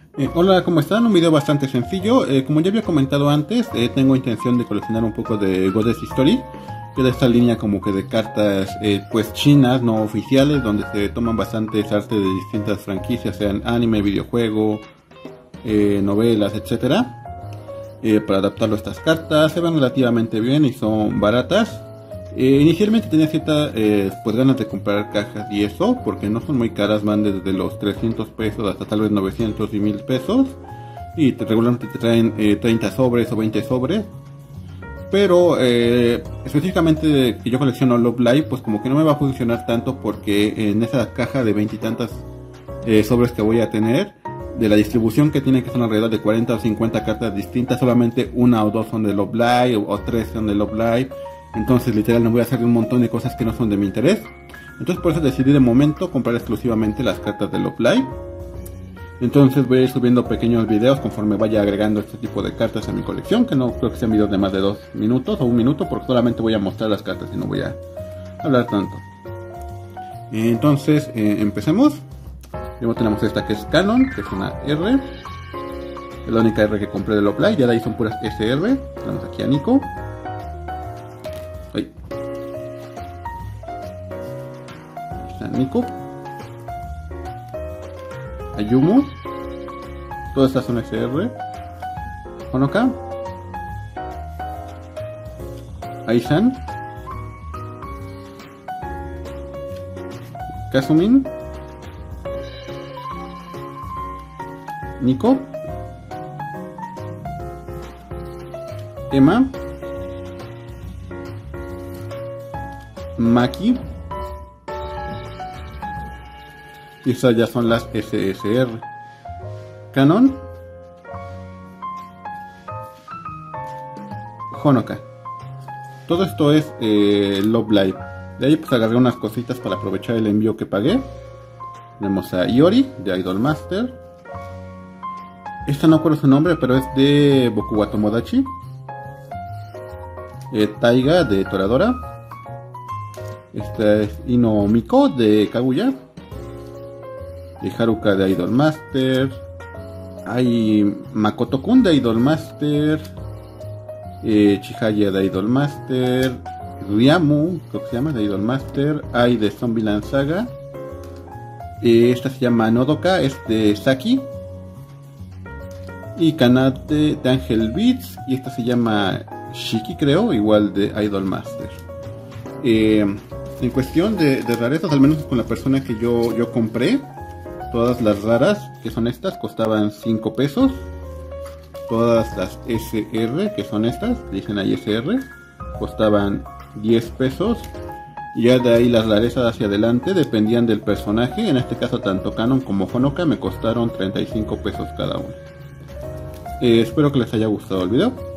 Hola, ¿cómo están? Un video bastante sencillo. Como ya había comentado antes, tengo intención de coleccionar un poco de Goddess History, que es esta línea como que de cartas pues chinas, no oficiales, donde se toman bastantes artes de distintas franquicias, sean anime, videojuego, novelas, etcétera, para adaptarlo a estas cartas. Se van relativamente bien y son baratas. Inicialmente tenía ciertas pues ganas de comprar cajas y eso, porque no son muy caras, van desde los 300 pesos hasta tal vez 900 y 1000 pesos, y regularmente te traen 30 sobres o 20 sobres. Pero específicamente que yo colecciono Love Live, pues como que no me va a funcionar tanto, porque en esa caja de 20 y tantas sobres que voy a tener, de la distribución que tiene, que son alrededor de 40 o 50 cartas distintas, solamente una o dos son de Love Live o tres son de Love Live. Entonces literal no voy a hacer un montón de cosas que no son de mi interés. Entonces por eso decidí de momento comprar exclusivamente las cartas de Love Live. Entonces voy a ir subiendo pequeños videos conforme vaya agregando este tipo de cartas a mi colección, que no creo que sean videos de más de 2 minutos o 1 minuto, porque solamente voy a mostrar las cartas y no voy a hablar tanto. Entonces empecemos. Luego tenemos esta que es Canon, que es una R. Es la única R que compré de Love Live, ya de ahí son puras SR. Tenemos aquí a Nico. Ahí está Nico, Ayumu, todas estas son SR, Honoka, Aisan, Kasumin, Nico, Emma, Maki, y estas ya son las SSR. Canon, Honoka. Todo esto es Love Live. De ahí pues agarré unas cositas para aprovechar el envío que pagué. Tenemos a Iori de Idolmaster. Esta no recuerdo su nombre, pero es de Boku wa Tomodachi. Taiga de Toradora. Esta es Ino Miko de Kaguya. Haruka de Idolmaster. Hay Makoto-kun de Idolmaster. Chihaya de Idolmaster. Ryamu, creo que se llama, de Idolmaster. Hay de Zombieland Saga. Esta se llama Nodoka, es de Saki. Y Kanate de Angel Beats. Y esta se llama Shiki, creo, igual de Idolmaster. En cuestión de rarezas, al menos con la persona que yo compré, todas las raras, que son estas, costaban 5 pesos. Todas las SR, que son estas, dicen ahí SR, costaban 10 pesos. Y ya de ahí las rarezas hacia adelante dependían del personaje. En este caso tanto Canon como Honoka me costaron 35 pesos cada uno. Espero que les haya gustado el video.